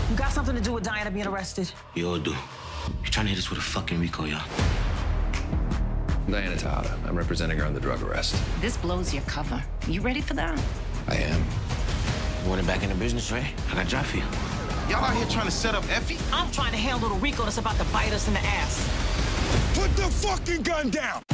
You got something to do with Diana being arrested? You all do. You're trying to hit us with a fucking Rico, y'all. Diana Tejada. I'm representing her on the drug arrest. This blows your cover. You ready for that? I am. You want it back in the business, right? I got a job for you. Y'all out here trying to set up Effie? I'm trying to handle little Rico that's about to bite us in the ass. Put the fucking gun down!